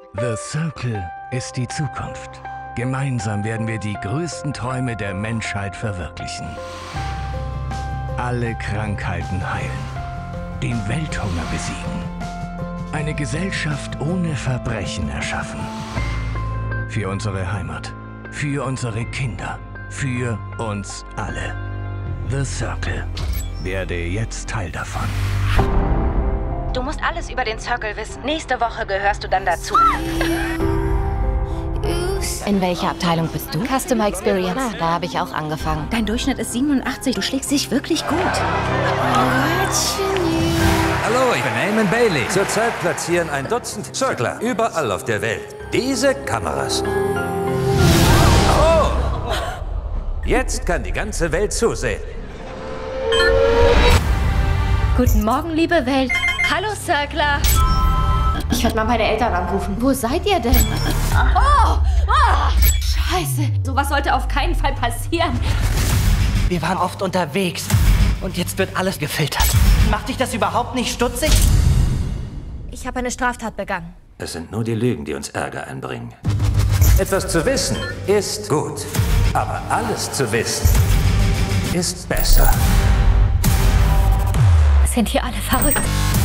The Circle ist die Zukunft. Gemeinsam werden wir die größten Träume der Menschheit verwirklichen. Alle Krankheiten heilen. Den Welthunger besiegen. Eine Gesellschaft ohne Verbrechen erschaffen. Für unsere Heimat. Für unsere Kinder. Für uns alle. The Circle. Werde jetzt Teil davon. Du musst alles über den Circle wissen. Nächste Woche gehörst du dann dazu. In welcher Abteilung bist du? Customer Experience. Ah, da habe ich auch angefangen. Dein Durchschnitt ist 87. Du schlägst dich wirklich gut. Hallo, ich bin Eamon Bailey. Zurzeit platzieren ein Dutzend Circler überall auf der Welt. Diese Kameras. Oh! Jetzt kann die ganze Welt zusehen. Guten Morgen, liebe Welt. Hallo, Circler. Ich werde mal meine Eltern anrufen. Wo seid ihr denn? Oh! Scheiße. Sowas sollte auf keinen Fall passieren. Wir waren oft unterwegs und jetzt wird alles gefiltert. Macht dich das überhaupt nicht stutzig? Ich habe eine Straftat begangen. Es sind nur die Lügen, die uns Ärger einbringen. Etwas zu wissen ist gut, aber alles zu wissen ist besser. Sind hier alle verrückt?